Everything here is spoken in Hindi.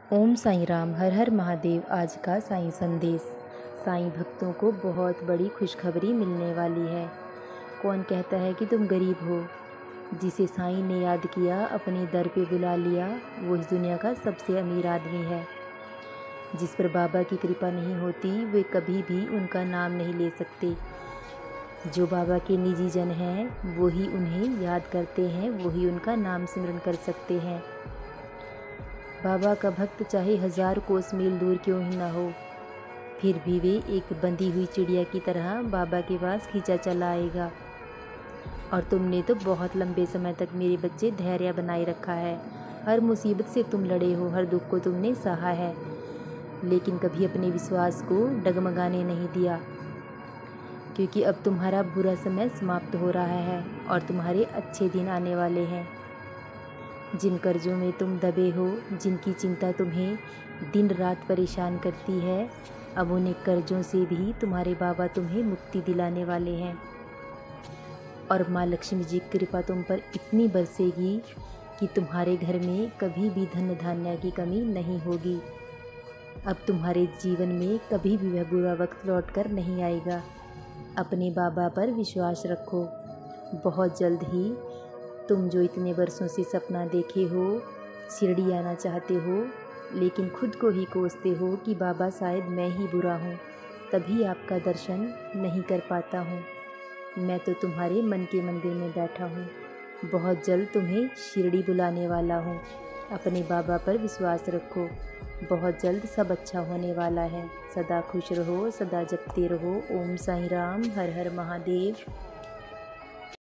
ओम साईं राम, हर हर महादेव। आज का साईं संदेश। साईं भक्तों को बहुत बड़ी खुशखबरी मिलने वाली है। कौन कहता है कि तुम गरीब हो? जिसे साईं ने याद किया, अपने दर पे बुला लिया, वो इस दुनिया का सबसे अमीर आदमी है। जिस पर बाबा की कृपा नहीं होती, वे कभी भी उनका नाम नहीं ले सकते। जो बाबा के निजी जन हैं, वो ही उन्हें याद करते हैं, वो ही उनका नाम सिमरन कर सकते हैं। बाबा का भक्त चाहे 1000 कोस मील दूर क्यों ही ना हो, फिर भी वे एक बंधी हुई चिड़िया की तरह बाबा के पास खींचा चला आएगा। और तुमने तो बहुत लंबे समय तक मेरे बच्चे धैर्य बनाए रखा है। हर मुसीबत से तुम लड़े हो, हर दुख को तुमने सहा है, लेकिन कभी अपने विश्वास को डगमगाने नहीं दिया। क्योंकि अब तुम्हारा बुरा समय समाप्त हो रहा है और तुम्हारे अच्छे दिन आने वाले हैं। जिन कर्जों में तुम दबे हो, जिनकी चिंता तुम्हें दिन रात परेशान करती है, अब उन्हें कर्जों से भी तुम्हारे बाबा तुम्हें मुक्ति दिलाने वाले हैं। और माँ लक्ष्मी जी की कृपा तुम पर इतनी बरसेगी कि तुम्हारे घर में कभी भी धन धान्य की कमी नहीं होगी। अब तुम्हारे जीवन में कभी भी वह बुरा वक्त लौट कर नहीं आएगा। अपने बाबा पर विश्वास रखो। बहुत जल्द ही तुम जो इतने वर्षों से सपना देखे हो, शिरडी आना चाहते हो, लेकिन खुद को ही कोसते हो कि बाबा शायद मैं ही बुरा हूँ, तभी आपका दर्शन नहीं कर पाता हूँ। मैं तो तुम्हारे मन के मंदिर में बैठा हूँ। बहुत जल्द तुम्हें शिरडी बुलाने वाला हूँ। अपने बाबा पर विश्वास रखो। बहुत जल्द सब अच्छा होने वाला है। सदा खुश रहो, सदा जपते रहो। ओम साईं राम, हर हर महादेव।